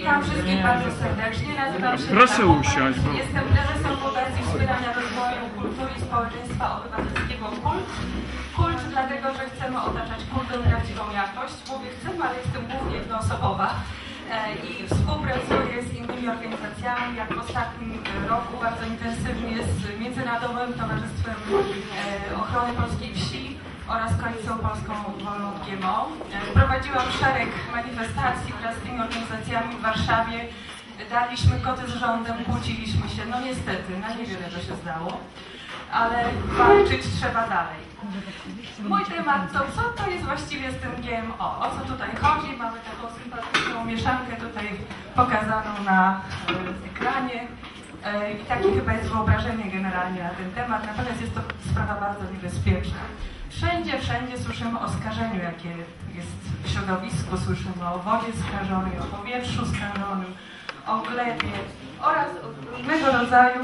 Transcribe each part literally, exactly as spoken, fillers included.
Witam wszystkich bardzo serdecznie. Nazywam się Proszę usiąść. Bo... Jestem prezesem Fundacji Wspierania Rozwoju Kultury i Społeczeństwa Obywatelskiego KULT. KULT dlatego, że chcemy otaczać kultem prawdziwą jakość. Mówię chcemy, ale jestem głównie jednoosobowa i współpracuję z innymi organizacjami, jak w ostatnim roku bardzo intensywnie z Międzynarodowym Towarzystwem Ochrony Polskiej Wsi oraz Koalicją Polską Wolną od G M O. Prowadziłam szereg manifestacji wraz z tymi organizacjami w Warszawie. Daliśmy koty z rządem, kłóciliśmy się. No niestety, na niewiele to się zdało, ale walczyć trzeba dalej. Mój temat to, co to jest właściwie z tym G M O? O co tutaj chodzi? Mamy taką sympatyczną mieszankę tutaj pokazaną na ekranie. I takie chyba jest wyobrażenie generalnie na ten temat, natomiast jest to sprawa bardzo niebezpieczna. Wszędzie, wszędzie słyszymy o skażeniu, jakie jest w środowisku, słyszymy o wodzie skażonej, o powietrzu skażonym, o glebie oraz o różnego rodzaju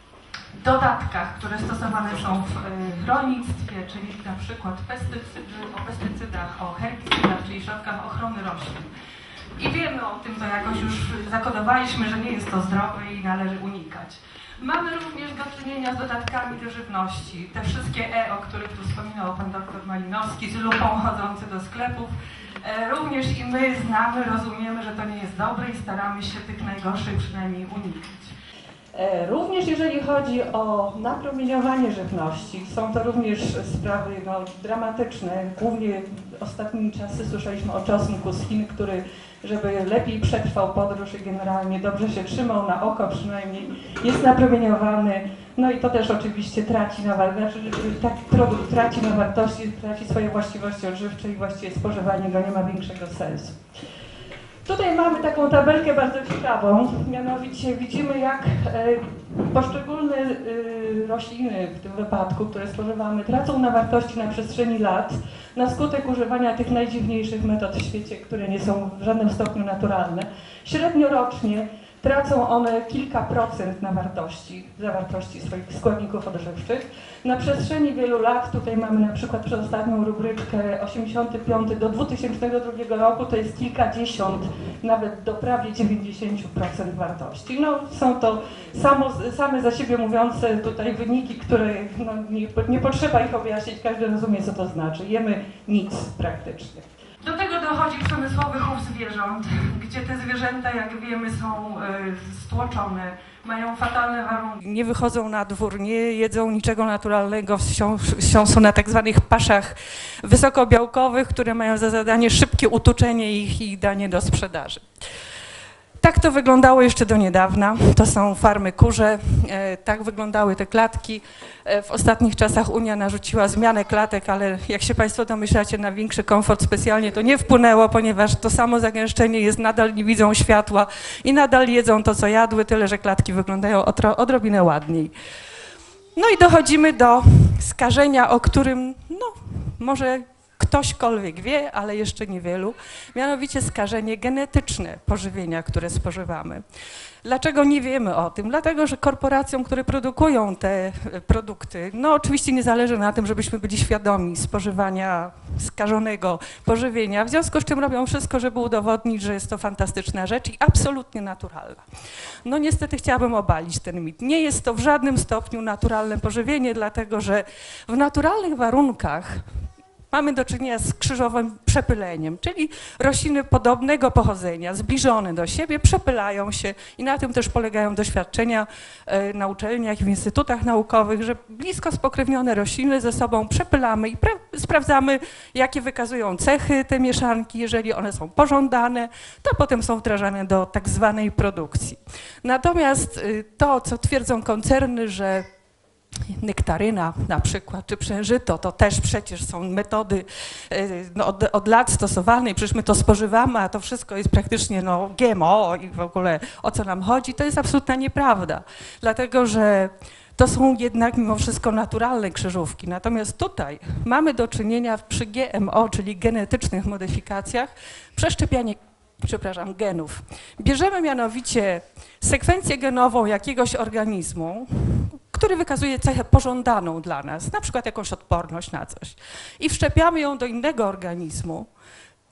dodatkach, które stosowane są w rolnictwie, czyli na przykład pestycydy, o pestycydach, o herbicydach, czyli środkach ochrony roślin. I wiemy o tym, to jakoś już zakodowaliśmy, że nie jest to zdrowe i należy unikać. Mamy również do czynienia z dodatkami do żywności. Te wszystkie E, o których tu wspominał pan doktor Malinowski, z lupą chodzący do sklepów. Również i my znamy, rozumiemy, że to nie jest dobre i staramy się tych najgorszych przynajmniej unikać. Również jeżeli chodzi o napromieniowanie żywności, są to również sprawy no, dramatyczne. Głównie ostatnimi czasy słyszeliśmy o czosnku z Chin, który, żeby lepiej przetrwał podróż i generalnie dobrze się trzymał na oko przynajmniej, jest napromieniowany. No i to też oczywiście traci na wartości, taki produkt traci na wartości, traci swoje właściwości odżywcze i właściwie spożywanie go nie ma większego sensu. Tutaj mamy taką tabelkę bardzo ciekawą, mianowicie widzimy, jak poszczególne rośliny w tym wypadku, które spożywamy, tracą na wartości na przestrzeni lat na skutek używania tych najdziwniejszych metod w świecie, które nie są w żadnym stopniu naturalne. Średnio rocznie tracą one kilka procent na wartości, zawartości swoich składników odżywczych. Na przestrzeni wielu lat, tutaj mamy na przykład przez ostatnią rubryczkę osiemdziesiąty piąty do dwutysięcznego drugiego roku, to jest kilkadziesiąt, nawet do prawie dziewięćdziesięciu procent wartości. No, są to samo, same za siebie mówiące tutaj wyniki, które no, nie, nie potrzeba ich objaśnić, każdy rozumie, co to znaczy. Jemy nic praktycznie. Do tego dochodzi przemysłowy chów zwierząt, gdzie te zwierzęta, jak wiemy, są y, stłoczone, mają fatalne warunki. Nie wychodzą na dwór, nie jedzą niczego naturalnego, wsią są na tak zwanych paszach wysokobiałkowych, które mają za zadanie szybkie utuczenie ich i danie do sprzedaży. Tak to wyglądało jeszcze do niedawna. To są farmy kurze, e, tak wyglądały te klatki. E, w ostatnich czasach Unia narzuciła zmianę klatek, ale jak się Państwo domyślacie, na większy komfort specjalnie to nie wpłynęło, ponieważ to samo zagęszczenie jest, nadal nie widzą światła i nadal jedzą to, co jadły, tyle że klatki wyglądają odrobinę ładniej. No i dochodzimy do skażenia, o którym no, może ktośkolwiek wie, ale jeszcze niewielu, mianowicie skażenie genetyczne pożywienia, które spożywamy. Dlaczego nie wiemy o tym? Dlatego, że korporacjom, które produkują te produkty, no oczywiście nie zależy na tym, żebyśmy byli świadomi spożywania skażonego pożywienia, w związku z czym robią wszystko, żeby udowodnić, że jest to fantastyczna rzecz i absolutnie naturalna. No niestety chciałabym obalić ten mit. Nie jest to w żadnym stopniu naturalne pożywienie, dlatego że w naturalnych warunkach mamy do czynienia z krzyżowym przepyleniem, czyli rośliny podobnego pochodzenia, zbliżone do siebie, przepylają się i na tym też polegają doświadczenia na uczelniach i w instytutach naukowych, że blisko spokrewnione rośliny ze sobą przepylamy i sprawdzamy, jakie wykazują cechy te mieszanki. Jeżeli one są pożądane, to potem są wdrażane do tak zwanej produkcji. Natomiast to, co twierdzą koncerny, że nektaryna na przykład, czy przężyto, to też przecież są metody no, od, od lat stosowane i przecież my to spożywamy, a to wszystko jest praktycznie no, G M O i w ogóle o co nam chodzi, to jest absolutna nieprawda, dlatego że to są jednak mimo wszystko naturalne krzyżówki. Natomiast tutaj mamy do czynienia przy G M O, czyli genetycznych modyfikacjach, przeszczepianie przepraszam, genów. Bierzemy mianowicie sekwencję genową jakiegoś organizmu, który wykazuje cechę pożądaną dla nas, na przykład jakąś odporność na coś, i wszczepiamy ją do innego organizmu.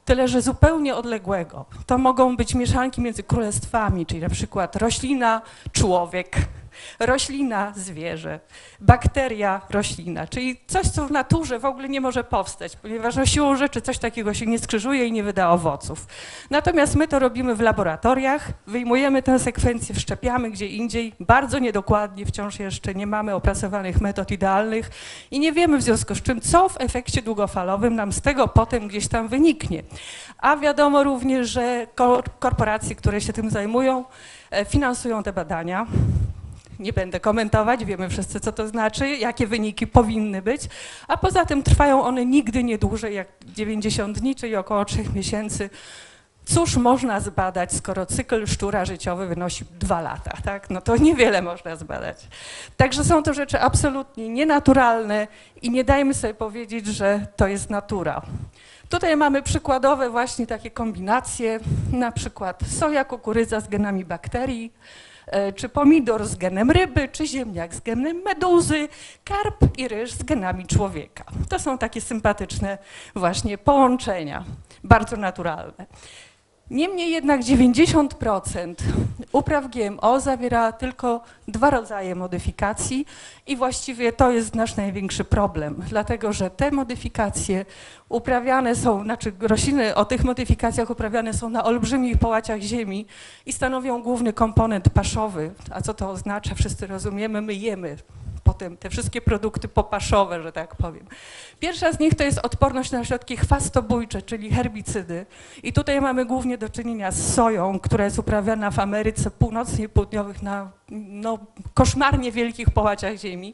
tyle że zupełnie odległego. To mogą być mieszanki między królestwami, czyli na przykład roślina, człowiek, roślina, zwierzę, bakteria, roślina, czyli coś, co w naturze w ogóle nie może powstać, ponieważ no, siłą rzeczy coś takiego się nie skrzyżuje i nie wyda owoców. Natomiast my to robimy w laboratoriach, wyjmujemy tę sekwencję, wszczepiamy gdzie indziej, bardzo niedokładnie, wciąż jeszcze nie mamy opracowanych metod idealnych i nie wiemy w związku z czym, co w efekcie długofalowym nam z tego potem gdzieś tam wyniknie. A wiadomo również, że korporacje, które się tym zajmują, finansują te badania. Nie będę komentować, wiemy wszyscy, co to znaczy, jakie wyniki powinny być, a poza tym trwają one nigdy nie dłużej jak dziewięćdziesiąt dni, czyli około trzech miesięcy. Cóż można zbadać, skoro cykl szczura życiowy wynosi dwa lata, tak? No to niewiele można zbadać. Także są to rzeczy absolutnie nienaturalne i nie dajmy sobie powiedzieć, że to jest natura. Tutaj mamy przykładowe właśnie takie kombinacje, na przykład soja, kukurydza z genami bakterii, czy pomidor z genem ryby, czy ziemniak z genem meduzy, karp i ryż z genami człowieka. To są takie sympatyczne właśnie połączenia, bardzo naturalne. Niemniej jednak dziewięćdziesiąt procent upraw G M O zawiera tylko dwa rodzaje modyfikacji i właściwie to jest nasz największy problem, dlatego że te modyfikacje uprawiane są, znaczy rośliny o tych modyfikacjach uprawiane są na olbrzymich połaciach ziemi i stanowią główny komponent paszowy. A co to oznacza? Wszyscy rozumiemy, my jemy potem te wszystkie produkty popaszowe, że tak powiem. Pierwsza z nich to jest odporność na środki chwastobójcze, czyli herbicydy. I tutaj mamy głównie do czynienia z soją, która jest uprawiana w Ameryce Północnej i Południowych na no, koszmarnie wielkich połaciach ziemi.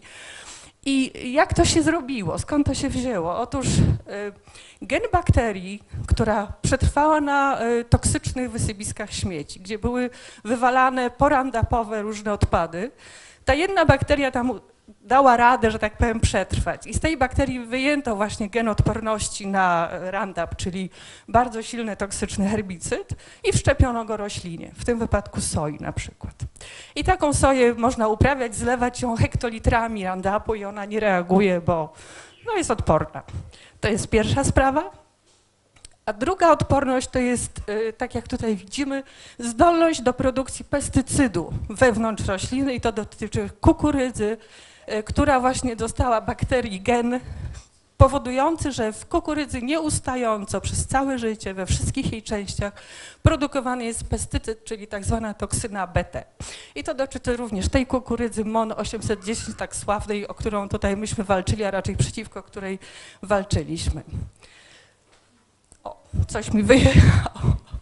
I jak to się zrobiło? Skąd to się wzięło? Otóż y, gen bakterii, która przetrwała na y, toksycznych wysypiskach śmieci, gdzie były wywalane porandapowe różne odpady, ta jedna bakteria tam dała radę, że tak powiem, przetrwać. I z tej bakterii wyjęto właśnie gen odporności na Roundup, czyli bardzo silny toksyczny herbicyd i wszczepiono go roślinie, w tym wypadku soi na przykład. I taką soję można uprawiać, zlewać ją hektolitrami Roundupu i ona nie reaguje, bo no, jest odporna. To jest pierwsza sprawa. A druga odporność to jest, tak jak tutaj widzimy, zdolność do produkcji pestycydu wewnątrz rośliny i to dotyczy kukurydzy, która właśnie dostała bakterii gen powodujący, że w kukurydzy nieustająco przez całe życie we wszystkich jej częściach produkowany jest pestycyd, czyli tak zwana toksyna B T. I to dotyczy również tej kukurydzy MON osiemset dziesięć, tak sławnej, o którą tutaj myśmy walczyli, a raczej przeciwko której walczyliśmy. O, coś mi wyjechało.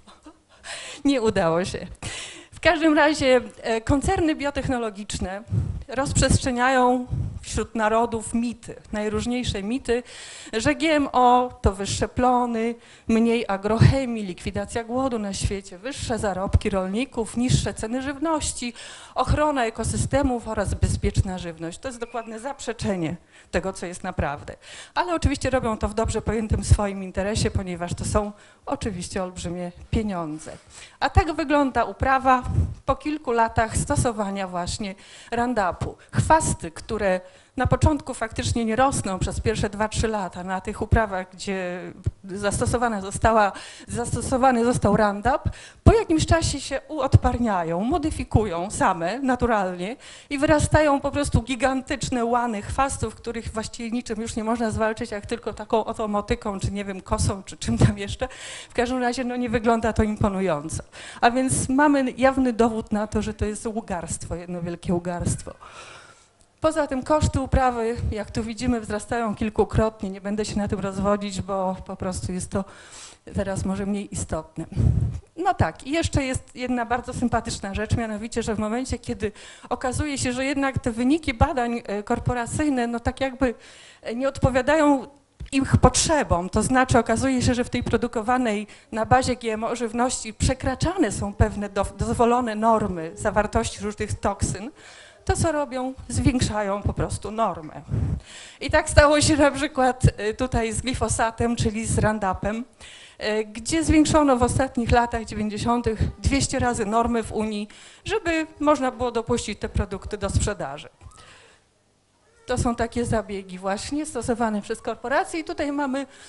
Nie udało się. W każdym razie koncerny biotechnologiczne rozprzestrzeniają wśród narodów mity, najróżniejsze mity, że G M O to wyższe plony, mniej agrochemii, likwidacja głodu na świecie, wyższe zarobki rolników, niższe ceny żywności, ochrona ekosystemów oraz bezpieczna żywność. To jest dokładne zaprzeczenie tego, co jest naprawdę. Ale oczywiście robią to w dobrze pojętym swoim interesie, ponieważ to są oczywiście olbrzymie pieniądze. A tak wygląda uprawa po kilku latach stosowania właśnie Roundupu. Chwasty, które na początku faktycznie nie rosną przez pierwsze dwa trzy lata na tych uprawach, gdzie zastosowana została, zastosowany został Roundup, po jakimś czasie się uodparniają, modyfikują same, naturalnie i wyrastają po prostu gigantyczne łany chwastów, których właściwie niczym już nie można zwalczyć, jak tylko taką oto motyką, czy nie wiem, kosą, czy czym tam jeszcze. W każdym razie no, nie wygląda to imponująco. A więc mamy jawny dowód na to, że to jest ugarstwo, jedno wielkie ugarstwo. Poza tym koszty uprawy, jak tu widzimy, wzrastają kilkukrotnie. Nie będę się na tym rozwodzić, bo po prostu jest to teraz może mniej istotne. No tak, i jeszcze jest jedna bardzo sympatyczna rzecz, mianowicie, że w momencie, kiedy okazuje się, że jednak te wyniki badań korporacyjne, no tak jakby nie odpowiadają ich potrzebom, to znaczy okazuje się, że w tej produkowanej na bazie G M O żywności przekraczane są pewne do, dozwolone normy zawartości różnych toksyn, to co robią? Zwiększają po prostu normę. I tak stało się na przykład tutaj z glifosatem, czyli z Roundupem, gdzie zwiększono w ostatnich latach dziewięćdziesiątych dwieście razy normy w Unii, żeby można było dopuścić te produkty do sprzedaży. To są takie zabiegi właśnie stosowane przez korporacje i tutaj mamy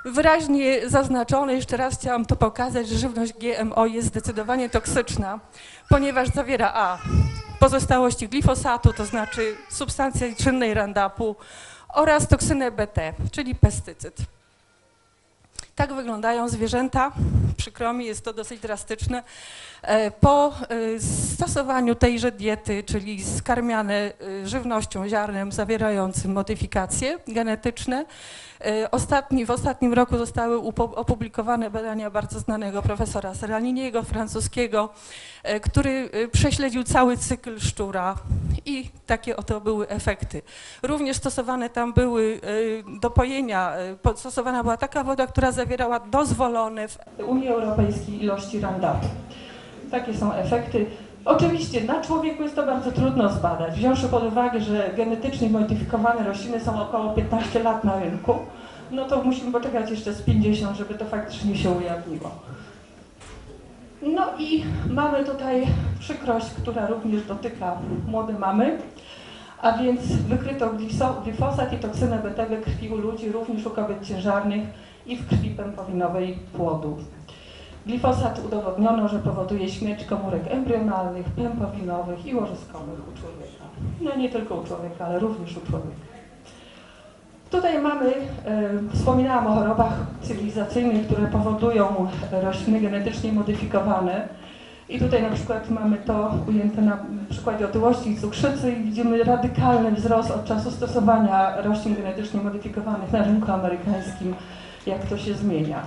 wyraźnie zaznaczone, jeszcze raz chciałam to pokazać, że żywność G M O jest zdecydowanie toksyczna, ponieważ zawiera a. pozostałości glifosatu, to znaczy substancji czynnej Roundupu, oraz toksynę B T, czyli pestycyd. Tak wyglądają zwierzęta, przykro mi, jest to dosyć drastyczne. Po stosowaniu tejże diety, czyli skarmiane żywnością, ziarnem zawierającym modyfikacje genetyczne, ostatni, w ostatnim roku zostały opublikowane badania bardzo znanego profesora Seraliniego, francuskiego, który prześledził cały cykl szczura i takie oto były efekty. Również stosowane tam były do pojenia, stosowana była taka woda, która zawierała dozwolone w Unii Europejskiej ilości Roundupu. Takie są efekty. Oczywiście na człowieku jest to bardzo trudno zbadać, wziąwszy pod uwagę, że genetycznie modyfikowane rośliny są około piętnaście lat na rynku, no to musimy poczekać jeszcze z pięćdziesiąt, żeby to faktycznie się ujawniło. No i mamy tutaj przykrość, która również dotyka młode mamy, a więc wykryto glifosat i toksynę B T we krwi u ludzi, również u kobiet ciężarnych i w krwi pępowinowej płodu. Glifosat udowodniono, że powoduje śmierć komórek embrionalnych, pępowinowych i łożyskowych u człowieka. No nie tylko u człowieka, ale również u człowieka. Tutaj mamy, e, wspominałam o chorobach cywilizacyjnych, które powodują rośliny genetycznie modyfikowane. I tutaj na przykład mamy to ujęte na przykładzie otyłości i cukrzycy i widzimy radykalny wzrost od czasu stosowania roślin genetycznie modyfikowanych na rynku amerykańskim, jak to się zmienia.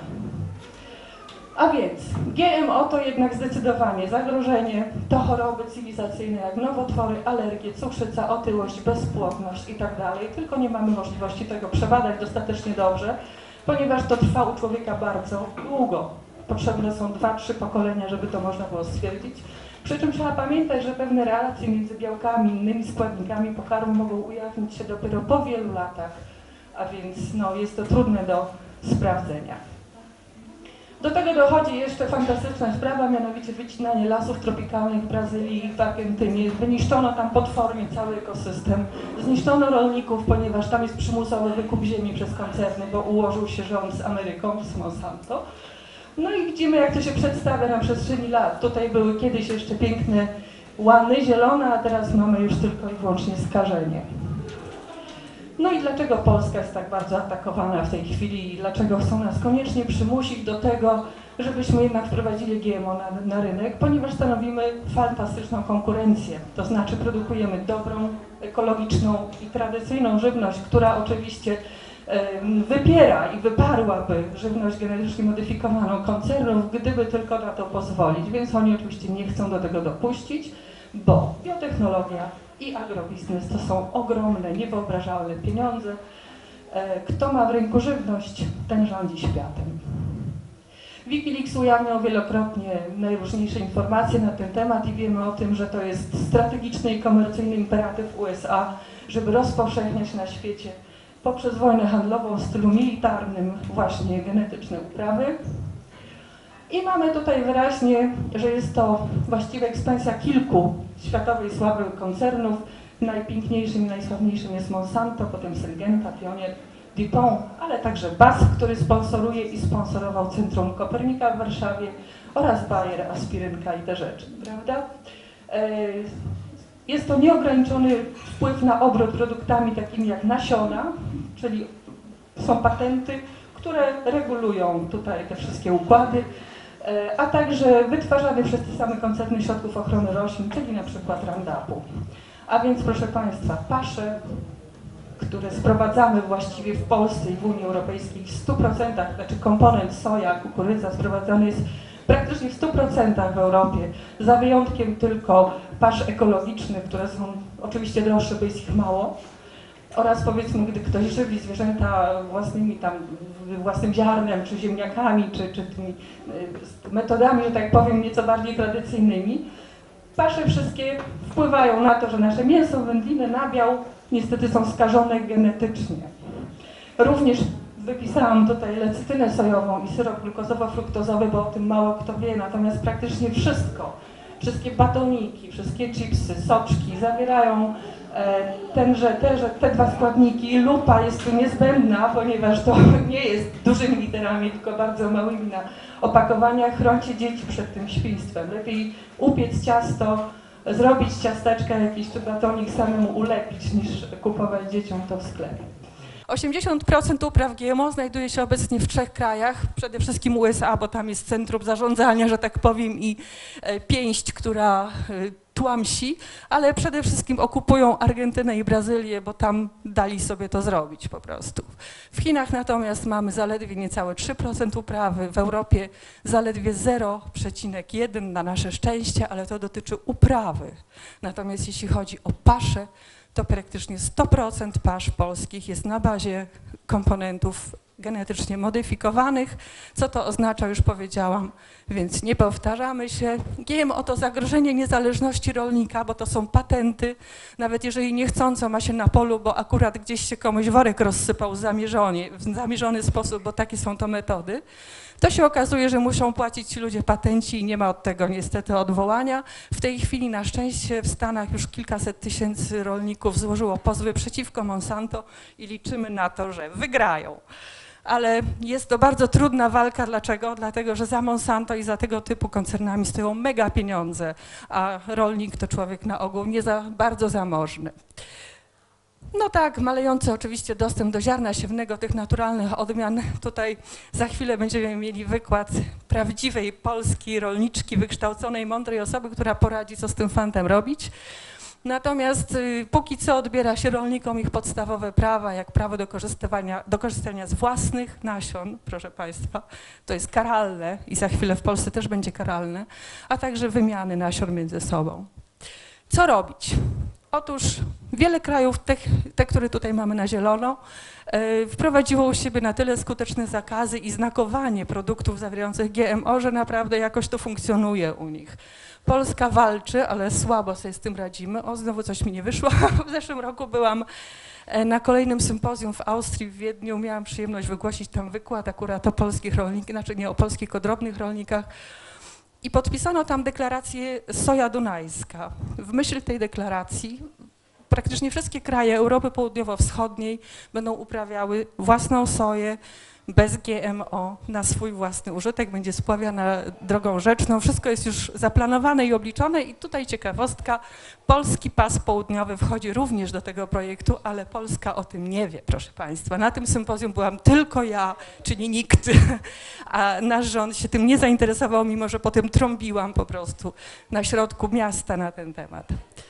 A więc G M O to jednak zdecydowanie zagrożenie, to choroby cywilizacyjne jak nowotwory, alergie, cukrzyca, otyłość, bezpłodność itd. Tylko nie mamy możliwości tego przebadać dostatecznie dobrze, ponieważ to trwa u człowieka bardzo długo. Potrzebne są dwa, trzy pokolenia, żeby to można było stwierdzić. Przy czym trzeba pamiętać, że pewne relacje między białkami i innymi składnikami pokarmu mogą ujawnić się dopiero po wielu latach, a więc no, jest to trudne do sprawdzenia. Do tego dochodzi jeszcze fantastyczna sprawa, mianowicie wycinanie lasów tropikalnych w Brazylii i w Argentynie. Wyniszczono tam potwornie cały ekosystem. Zniszczono rolników, ponieważ tam jest przymusowy wykup ziemi przez koncerny, bo ułożył się rząd z Ameryką, z Monsanto. No i widzimy, jak to się przedstawia na przestrzeni lat. Tutaj były kiedyś jeszcze piękne łany zielone, a teraz mamy już tylko i wyłącznie skażenie. No i dlaczego Polska jest tak bardzo atakowana w tej chwili i dlaczego chcą nas koniecznie przymusić do tego, żebyśmy jednak wprowadzili G M O na, na rynek? Ponieważ stanowimy fantastyczną konkurencję, to znaczy produkujemy dobrą, ekologiczną i tradycyjną żywność, która oczywiście wypiera i wyparłaby żywność genetycznie modyfikowaną koncernów, gdyby tylko na to pozwolić, więc oni oczywiście nie chcą do tego dopuścić, bo biotechnologia i agrobiznes to są ogromne, niewyobrażalne pieniądze. Kto ma w rynku żywność, ten rządzi światem. Wikileaks ujawniał wielokrotnie najróżniejsze informacje na ten temat i wiemy o tym, że to jest strategiczny i komercyjny imperatyw U S A, żeby rozpowszechniać na świecie poprzez wojnę handlową w stylu militarnym właśnie genetyczne uprawy. I mamy tutaj wyraźnie, że jest to właściwie ekspansja kilku światowej sławy koncernów. Najpiękniejszym i najsławniejszym jest Monsanto, potem Syngenta, Pionier, DuPont, ale także B A S F, który sponsoruje i sponsorował Centrum Kopernika w Warszawie oraz Bayer, Aspirynka i te rzeczy, prawda? Jest to nieograniczony wpływ na obrót produktami takimi jak nasiona, czyli są patenty, które regulują tutaj te wszystkie układy, a także wytwarzany przez te same koncerny środków ochrony roślin, czyli na przykład Roundupu. A więc proszę Państwa, pasze, które sprowadzamy właściwie w Polsce i w Unii Europejskiej w stu procentach, znaczy komponent soja, kukurydza sprowadzany jest praktycznie w stu procentach w Europie, za wyjątkiem tylko pasz ekologicznych, które są oczywiście droższe, bo jest ich mało. Oraz powiedzmy, gdy ktoś żywi zwierzęta własnymi tam, własnym ziarnem, czy ziemniakami, czy, czy tymi metodami, że tak powiem, nieco bardziej tradycyjnymi, pasze wszystkie wpływają na to, że nasze mięso, wędliny, nabiał niestety są skażone genetycznie. Również wypisałam tutaj lecytynę sojową i syrop glukozowo-fruktozowy, bo o tym mało kto wie, natomiast praktycznie wszystko, wszystkie batoniki, wszystkie chipsy, soczki zawierają tenże, te, te dwa składniki. Lupa jest tu niezbędna, ponieważ to nie jest dużymi literami, tylko bardzo małymi na opakowaniach. Chrońcie dzieci przed tym świństwem. Lepiej upiec ciasto, zrobić ciasteczka, jakiś czy batonik samemu ulepić, niż kupować dzieciom to w sklepie. osiemdziesiąt procent upraw G M O znajduje się obecnie w trzech krajach, przede wszystkim U S A, bo tam jest centrum zarządzania, że tak powiem, i pięść, która tłamsi, ale przede wszystkim okupują Argentynę i Brazylię, bo tam dali sobie to zrobić po prostu. W Chinach natomiast mamy zaledwie niecałe trzy procent uprawy, w Europie zaledwie zero przecinek jeden na nasze szczęście, ale to dotyczy uprawy. Natomiast jeśli chodzi o pasze, to praktycznie sto procent pasz polskich jest na bazie komponentów genetycznie modyfikowanych. Co to oznacza, już powiedziałam, więc nie powtarzamy się. G M O to zagrożenie niezależności rolnika, bo to są patenty, nawet jeżeli niechcąco ma się na polu, bo akurat gdzieś się komuś worek rozsypał zamierzony, w zamierzony sposób, bo takie są to metody, to się okazuje, że muszą płacić ci ludzie patenci i nie ma od tego niestety odwołania. W tej chwili na szczęście w Stanach już kilkaset tysięcy rolników złożyło pozwy przeciwko Monsanto i liczymy na to, że wygrają. Ale jest to bardzo trudna walka. Dlaczego? Dlatego, że za Monsanto i za tego typu koncernami stoją mega pieniądze, a rolnik to człowiek na ogół nie za bardzo zamożny. No tak, malejący oczywiście dostęp do ziarna siewnego, tych naturalnych odmian. Tutaj za chwilę będziemy mieli wykład prawdziwej polskiej rolniczki, wykształconej, mądrej osoby, która poradzi, co z tym fantem robić. Natomiast y, póki co odbiera się rolnikom ich podstawowe prawa, jak prawo do korzystania, do korzystania z własnych nasion, proszę Państwa, to jest karalne i za chwilę w Polsce też będzie karalne, a także wymiany nasion między sobą. Co robić? Otóż wiele krajów, te, te które tutaj mamy na zielono, yy, wprowadziło u siebie na tyle skuteczne zakazy i znakowanie produktów zawierających G M O, że naprawdę jakoś to funkcjonuje u nich. Polska walczy, ale słabo sobie z tym radzimy. O, znowu coś mi nie wyszło. W zeszłym roku byłam na kolejnym sympozjum w Austrii, w Wiedniu. Miałam przyjemność wygłosić tam wykład akurat o polskich rolnikach, znaczy nie o polskich, o drobnych rolnikach. I podpisano tam deklarację Soja Dunajska. W myśl tej deklaracji praktycznie wszystkie kraje Europy Południowo-Wschodniej będą uprawiały własną soję bez G M O na swój własny użytek, będzie spławiana drogą rzeczną. Wszystko jest już zaplanowane i obliczone i tutaj ciekawostka, polski pas południowy wchodzi również do tego projektu, ale Polska o tym nie wie, proszę Państwa. Na tym sympozjum byłam tylko ja, czyli nikt, a nasz rząd się tym nie zainteresował, mimo że potem trąbiłam po prostu na środku miasta na ten temat.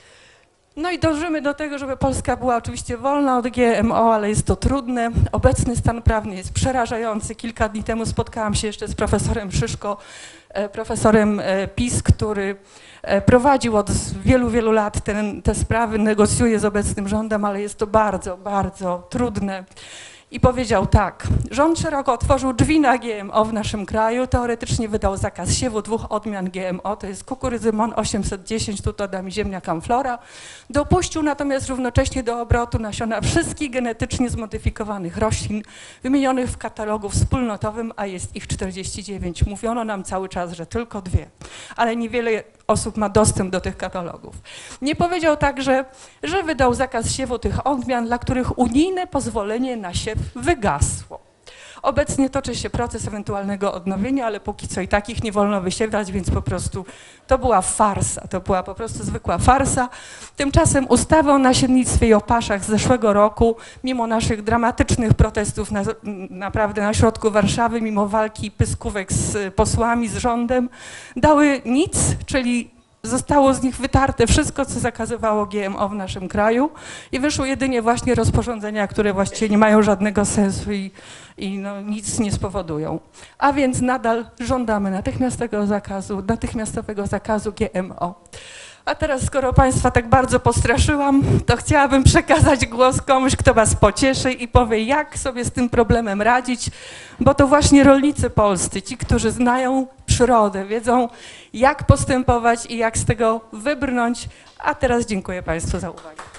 No i dążymy do tego, żeby Polska była oczywiście wolna od G M O, ale jest to trudne. Obecny stan prawny jest przerażający. Kilka dni temu spotkałam się jeszcze z profesorem Szyszko, profesorem PiS, który prowadził od wielu, wielu lat ten, te sprawy, negocjuje z obecnym rządem, ale jest to bardzo, bardzo trudne. I powiedział tak, rząd szeroko otworzył drzwi na G M O w naszym kraju, teoretycznie wydał zakaz siewu dwóch odmian G M O, to jest kukurydzy MON osiemset dziesięć, tu doda mi ziemniak Amflora, dopuścił natomiast równocześnie do obrotu nasiona wszystkich genetycznie zmodyfikowanych roślin wymienionych w katalogu wspólnotowym, a jest ich czterdzieści dziewięć. Mówiono nam cały czas, że tylko dwie, ale niewiele osób ma dostęp do tych katalogów. Nie powiedział także, że wydał zakaz siewu tych odmian, dla których unijne pozwolenie na siew wygasło. Obecnie toczy się proces ewentualnego odnowienia, ale póki co i takich nie wolno wysiewać, więc po prostu to była farsa, to była po prostu zwykła farsa. Tymczasem ustawa o nasiennictwie i o paszach z zeszłego roku, mimo naszych dramatycznych protestów na, naprawdę na środku Warszawy, mimo walki pyskówek z posłami, z rządem, dały nic, czyli zostało z nich wytarte wszystko, co zakazywało G M O w naszym kraju i wyszły jedynie właśnie rozporządzenia, które właściwie nie mają żadnego sensu i, i no, nic nie spowodują. A więc nadal żądamy natychmiastowego zakazu, natychmiastowego zakazu G M O. A teraz, skoro Państwa tak bardzo postraszyłam, to chciałabym przekazać głos komuś, kto Was pocieszy i powie, jak sobie z tym problemem radzić, bo to właśnie rolnicy polscy, ci, którzy znają przyrodę, wiedzą, jak postępować i jak z tego wybrnąć. A teraz dziękuję Państwu za uwagę.